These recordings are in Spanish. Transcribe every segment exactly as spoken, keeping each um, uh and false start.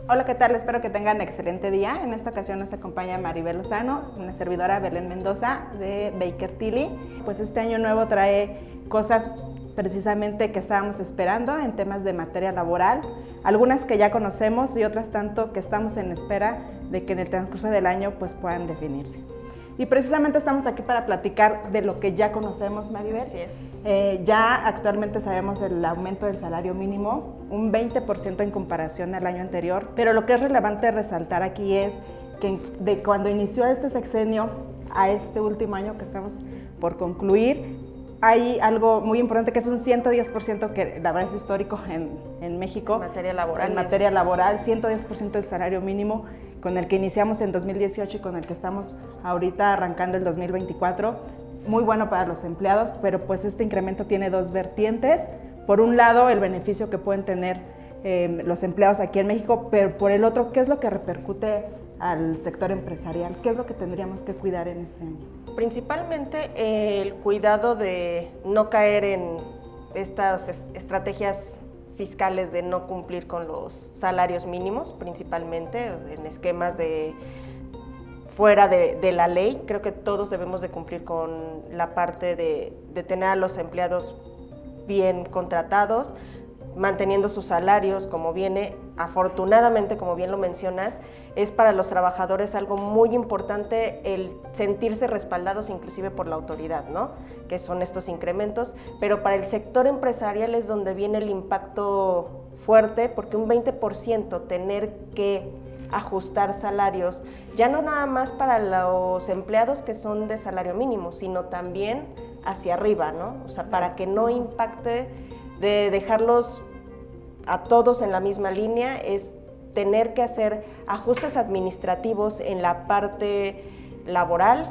Hola, ¿qué tal? Espero que tengan excelente día. En esta ocasión nos acompaña Maribel Lozano, una servidora Belén Mendoza de Baker Tilly. Pues este año nuevo trae cosas precisamente que estábamos esperando en temas de materia laboral, algunas que ya conocemos y otras tanto que estamos en espera de que en el transcurso del año pues puedan definirse. Y precisamente estamos aquí para platicar de lo que ya conocemos, Maribel. Así es. Eh, ya actualmente sabemos el aumento del salario mínimo, un veinte por ciento en comparación al año anterior, pero lo que es relevante resaltar aquí es que de cuando inició este sexenio a este último año que estamos por concluir, hay algo muy importante que es un ciento diez por ciento que la verdad es histórico en, en México. En materia laboral. En materia laboral, ciento diez por ciento del salario mínimo con el que iniciamos en dos mil dieciocho y con el que estamos ahorita arrancando el dos mil veinticuatro. Muy bueno para los empleados, pero pues este incremento tiene dos vertientes. Por un lado, el beneficio que pueden tener eh, los empleados aquí en México, pero por el otro, ¿qué es lo que repercute al sector empresarial? ¿Qué es lo que tendríamos que cuidar en este año? Principalmente eh, el cuidado de no caer en estas es, estrategias fiscales de no cumplir con los salarios mínimos, principalmente en esquemas de fuera de, de la ley. Creo que todos debemos de cumplir con la parte de, de tener a los empleados bien contratados, manteniendo sus salarios como viene. Afortunadamente, como bien lo mencionas, es para los trabajadores algo muy importante el sentirse respaldados inclusive por la autoridad, ¿no? Que son estos incrementos, pero para el sector empresarial es donde viene el impacto fuerte, porque un veinte por ciento tener que ajustar salarios, ya no nada más para los empleados que son de salario mínimo, sino también hacia arriba, ¿no? O sea, para que no impacte de dejarlos a todos en la misma línea, es tener que hacer ajustes administrativos en la parte laboral,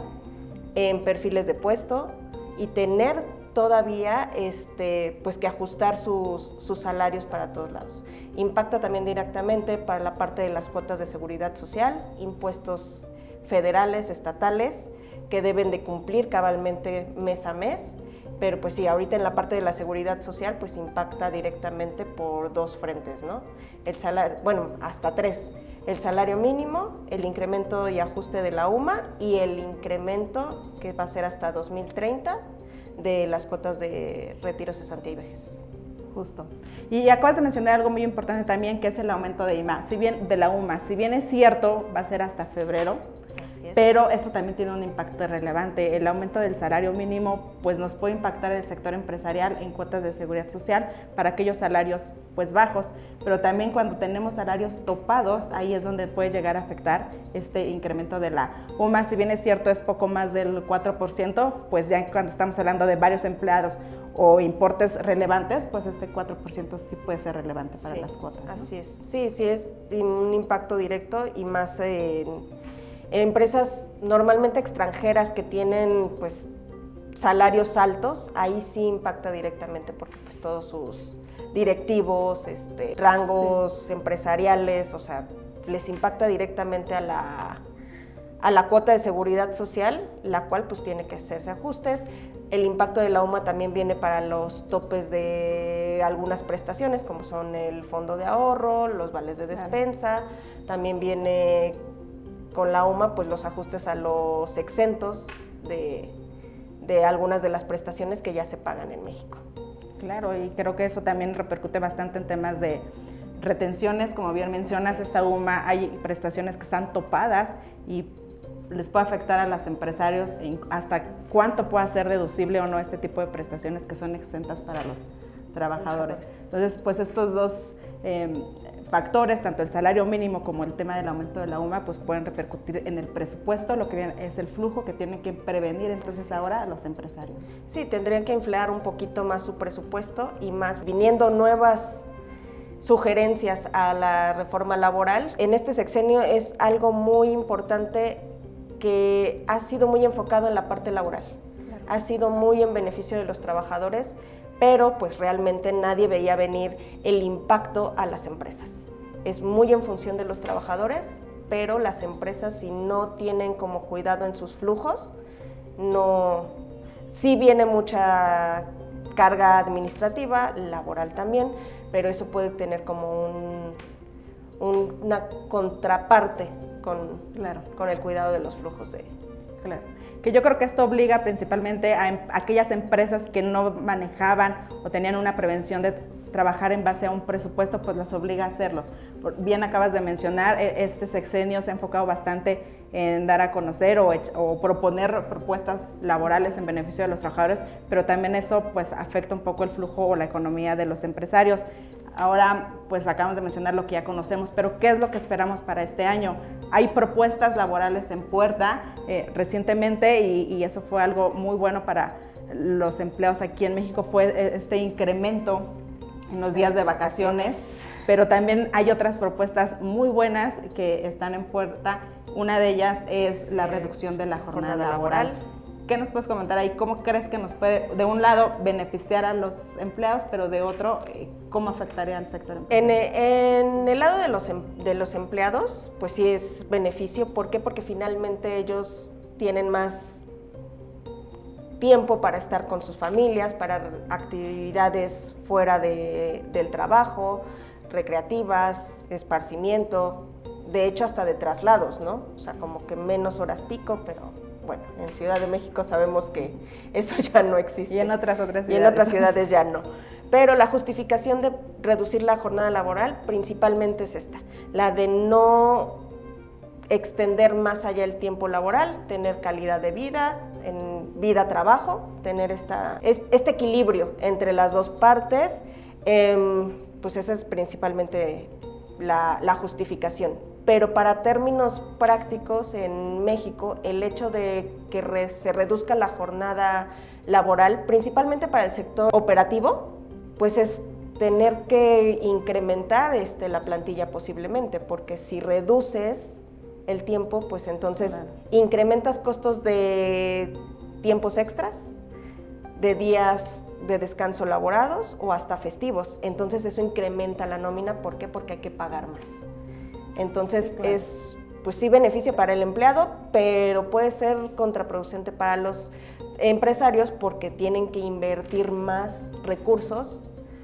en perfiles de puesto y tener todavía este, pues que ajustar sus, sus salarios para todos lados. Impacta también directamente para la parte de las cuotas de seguridad social, impuestos federales, estatales, que deben de cumplir cabalmente mes a mes. Pero pues sí, ahorita en la parte de la seguridad social pues impacta directamente por dos frentes, ¿no? El salario, bueno, hasta tres. El salario mínimo, el incremento y ajuste de la U M A y el incremento que va a ser hasta dos mil treinta de las cuotas de retiro, cesantía y vejez. Justo. Y acabas de mencionar algo muy importante también, que es el aumento de I M A, si bien, de la U M A. Si bien es cierto, va a ser hasta febrero, pero esto también tiene un impacto relevante. El aumento del salario mínimo pues nos puede impactar el sector empresarial en cuotas de seguridad social para aquellos salarios pues bajos, pero también cuando tenemos salarios topados, ahí es donde puede llegar a afectar este incremento de la U M A. Si bien es cierto es poco más del cuatro por ciento, pues ya cuando estamos hablando de varios empleados o importes relevantes, pues este cuatro por ciento sí puede ser relevante para sí, las cuotas, ¿no? Así es, sí, sí es un impacto directo y más en empresas normalmente extranjeras que tienen pues salarios altos, ahí sí impacta directamente porque pues todos sus directivos, este, rangos sí. empresariales, o sea, les impacta directamente a la, a la cuota de seguridad social, la cual pues tiene que hacerse ajustes. El impacto de la U M A también viene para los topes de algunas prestaciones, como son el fondo de ahorro, los vales de despensa, claro. También viene con la U M A pues los ajustes a los exentos de, de algunas de las prestaciones que ya se pagan en México. Claro, y creo que eso también repercute bastante en temas de retenciones, como bien mencionas, esta U M A, hay prestaciones que están topadas y les puede afectar a los empresarios hasta cuánto pueda ser deducible o no este tipo de prestaciones que son exentas para los trabajadores. Entonces, pues estos dos eh, factores, tanto el salario mínimo como el tema del aumento de la U M A, pues pueden repercutir en el presupuesto, lo que viene es el flujo que tienen que prevenir entonces ahora a los empresarios. Sí, tendrían que inflar un poquito más su presupuesto y más viniendo nuevas sugerencias a la reforma laboral. En este sexenio es algo muy importante que ha sido muy enfocado en la parte laboral, claro. Ha sido muy en beneficio de los trabajadores, pero pues realmente nadie veía venir el impacto a las empresas. Es muy en función de los trabajadores, pero las empresas si no tienen como cuidado en sus flujos, no, sí viene mucha carga administrativa, laboral también, pero eso puede tener como un, un, una contraparte con, claro. con el cuidado de los flujos de... Claro. Que yo creo que esto obliga principalmente a, em, a aquellas empresas que no manejaban o tenían una prevención de trabajar en base a un presupuesto, pues las obliga a hacerlos. Bien acabas de mencionar, este sexenio se ha enfocado bastante en dar a conocer o, o proponer propuestas laborales en beneficio de los trabajadores, pero también eso pues afecta un poco el flujo o la economía de los empresarios. Ahora pues acabamos de mencionar lo que ya conocemos, pero ¿qué es lo que esperamos para este año? Hay propuestas laborales en puerta eh, recientemente y, y eso fue algo muy bueno para los empleados aquí en México, fue este incremento en los días de vacaciones, pero también hay otras propuestas muy buenas que están en puerta. Una de ellas es la reducción de la jornada, jornada laboral. laboral. ¿Qué nos puedes comentar ahí? ¿Cómo crees que nos puede, de un lado, beneficiar a los empleados, pero de otro, cómo afectaría al sector empresarial? En, en el lado de los, de los empleados, pues sí es beneficio. ¿Por qué? Porque finalmente ellos tienen más tiempo para estar con sus familias, para actividades fuera de, del trabajo, recreativas, esparcimiento, de hecho hasta de traslados, ¿no? O sea, como que menos horas pico, pero bueno, en Ciudad de México sabemos que eso ya no existe. Y en otras otras ciudades. Y en otras ciudades ya no. Pero la justificación de reducir la jornada laboral principalmente es esta, la de no extender más allá el tiempo laboral, tener calidad de vida, en vida-trabajo, tener esta, este equilibrio entre las dos partes, eh, pues esa es principalmente la, la justificación. Pero para términos prácticos en México, el hecho de que re, se reduzca la jornada laboral, principalmente para el sector operativo, pues es tener que incrementar este, la plantilla posiblemente, porque si reduces el tiempo, pues entonces claro. incrementas costos de tiempos extras, de días de descanso laborados o hasta festivos. Entonces eso incrementa la nómina. ¿Por qué? Porque hay que pagar más. Entonces claro. es, pues sí, beneficio para el empleado, pero puede ser contraproducente para los empresarios porque tienen que invertir más recursos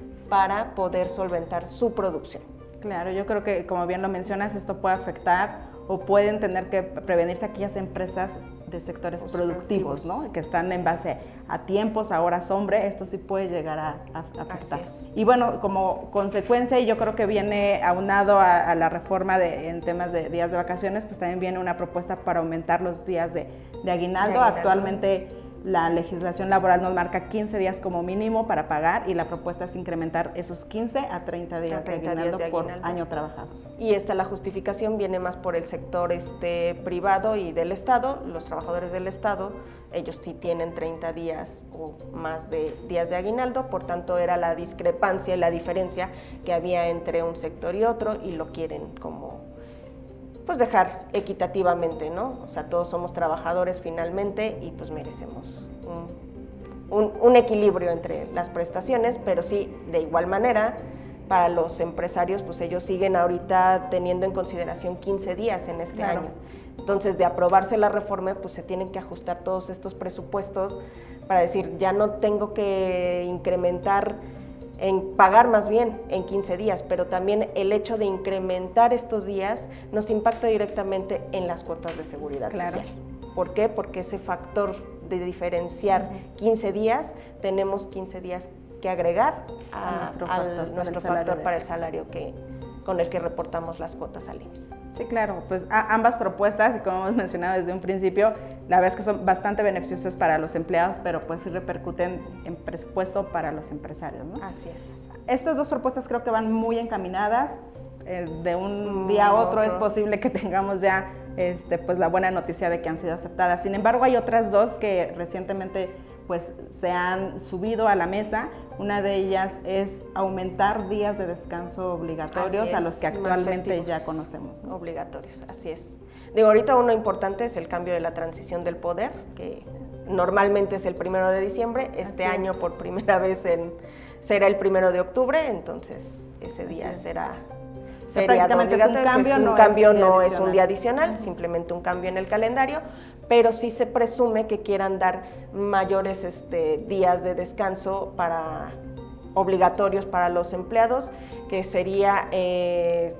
para poder solventar su producción. Claro, yo creo que, como bien lo mencionas, esto puede afectar o pueden tener que prevenirse aquellas empresas de sectores Los productivos, productivos, ¿no? Que están en base a tiempos, a horas hombre, esto sí puede llegar a, a, a afectar. Y bueno, como consecuencia, y yo creo que viene aunado a, a la reforma de, en temas de días de vacaciones, pues también viene una propuesta para aumentar los días de, de aguinaldo. De aguinaldo. Actualmente la legislación laboral nos marca quince días como mínimo para pagar y la propuesta es incrementar esos quince a treinta días, a treinta de, aguinaldo días de aguinaldo por año trabajado. Y esta la justificación viene más por el sector este, privado y del Estado. Los trabajadores del Estado, ellos sí tienen treinta días o más de días de aguinaldo, por tanto era la discrepancia y la diferencia que había entre un sector y otro y lo quieren como pues dejar equitativamente, ¿no? O sea, todos somos trabajadores finalmente y pues merecemos un, un, un equilibrio entre las prestaciones, pero sí, de igual manera, para los empresarios, pues ellos siguen ahorita teniendo en consideración quince días en este claro. año. Entonces, de aprobarse la reforma, pues se tienen que ajustar todos estos presupuestos para decir, ya no tengo que incrementar en pagar más bien en quince días, pero también el hecho de incrementar estos días nos impacta directamente en las cuotas de seguridad claro. social. ¿Por qué? Porque ese factor de diferenciar uh-huh. quince días, tenemos quince días que agregar a, a nuestro factor, al, nuestro factor para el salario que, con el que reportamos las cuotas al I M S S. Sí, claro, pues a, ambas propuestas, y como hemos mencionado desde un principio, la verdad es que son bastante beneficiosas para los empleados, pero pues sí repercuten en presupuesto para los empresarios, ¿no? Así es. Estas dos propuestas creo que van muy encaminadas, eh, de un día a otro, otro es posible que tengamos ya este, pues la buena noticia de que han sido aceptadas. Sin embargo, hay otras dos que recientemente pues se han subido a la mesa. Una de ellas es aumentar días de descanso obligatorios es, a los que actualmente ya conocemos, ¿no? Obligatorios, así es. Digo, ahorita uno importante es el cambio de la transición del poder, que normalmente es el primero de diciembre, este así año es. Por primera vez en, será el primero de octubre, entonces ese día así será feriado obligatorio. Es un cambio, es un no, cambio, es, un no es un día adicional, uh-huh. simplemente un cambio en el calendario, pero sí se presume que quieran dar mayores este, días de descanso para, obligatorios para los empleados, que sería eh,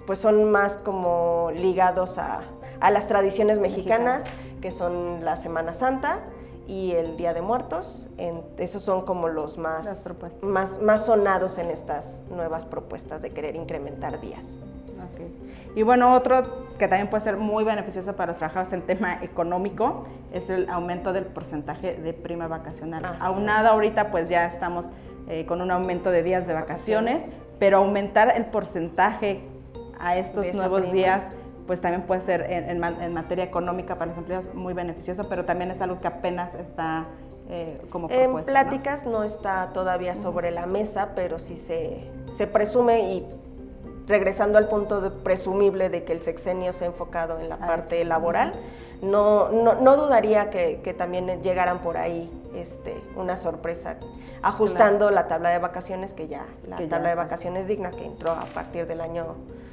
pues son más como ligados a, a las tradiciones mexicanas, Mexicana. que son la Semana Santa y el Día de Muertos. En, esos son como los más, más, más sonados en estas nuevas propuestas de querer incrementar días. Okay. Y bueno, otro que también puede ser muy beneficioso para los trabajadores en tema económico es el aumento del porcentaje de prima vacacional. Ah, Aunado sí. ahorita pues ya estamos eh, con un aumento de días de vacaciones, vacaciones, pero aumentar el porcentaje a estos nuevos prima. días pues también puede ser en, en, en materia económica para los empleados muy beneficioso, pero también es algo que apenas está eh, como propuesta. En pláticas ¿no? no está todavía sobre uh-huh. la mesa, pero sí se, se presume, y regresando al punto de presumible de que el sexenio se ha enfocado en la ah, parte sí. laboral, no, no, no dudaría que, que también llegaran por ahí este, una sorpresa, ajustando claro. la tabla de vacaciones, que ya, la que tabla ya de vacaciones digna que entró a partir del año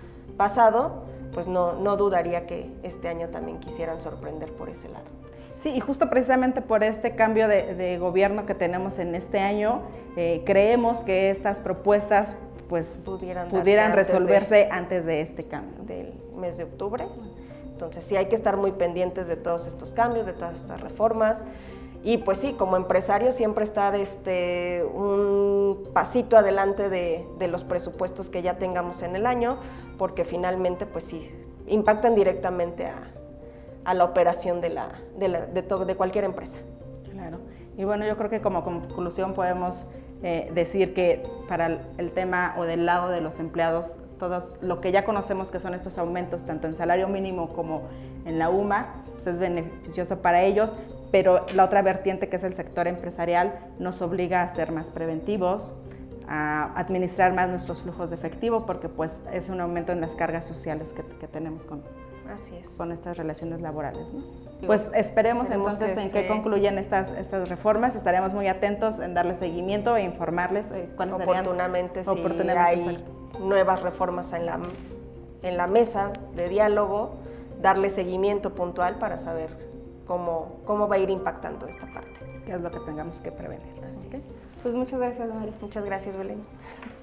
pasado, pues no, no dudaría que este año también quisieran sorprender por ese lado. Sí, y justo precisamente por este cambio de, de gobierno que tenemos en este año, eh, creemos que estas propuestas pues pudieran, pudieran resolverse antes de, antes de este cambio. Del mes de octubre. Entonces sí hay que estar muy pendientes de todos estos cambios, de todas estas reformas. Y pues sí, como empresario siempre estar este, un pasito adelante de, de los presupuestos que ya tengamos en el año, porque finalmente pues sí, impactan directamente a, a la operación de, la, de, la, de, to, de cualquier empresa. Claro, y bueno, yo creo que como conclusión podemos eh, decir que para el, el tema o del lado de los empleados, todos lo que ya conocemos que son estos aumentos, tanto en salario mínimo como en la U M A, pues es beneficioso para ellos, pero la otra vertiente, que es el sector empresarial, nos obliga a ser más preventivos, a administrar más nuestros flujos de efectivo, porque pues es un aumento en las cargas sociales que, que tenemos con, Así es. con estas relaciones laborales, ¿no? Pues esperemos entonces en qué concluyen estas, estas reformas. Estaremos muy atentos en darle seguimiento e informarles eh, cuáles oportunamente, serían oportunamente si hay exacto. nuevas reformas en la, en la mesa de diálogo, darle seguimiento puntual para saber cómo, cómo va a ir impactando esta parte. ¿Qué es lo que tengamos que prevenir? Así ¿Okay? es. Pues muchas gracias, Mari. Muchas gracias, Belén.